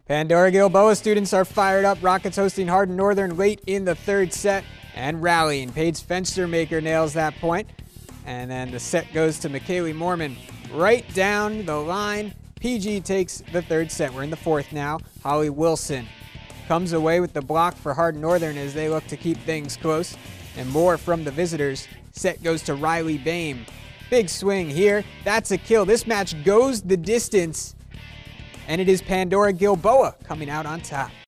Pandora Gilboa students are fired up. Rockets hosting Hardin Northern late in the third set and rallying. Paige Fenstermaker nails that point. And then the set goes to McKaylee Mormon right down the line. PG takes the third set. We're in the fourth now. Holly Wilson comes away with the block for Hardin Northern as they look to keep things close. And more from the visitors. Set goes to Riley Bame. Big swing here. That's a kill. This match goes the distance. And it is Pandora Gilboa coming out on top.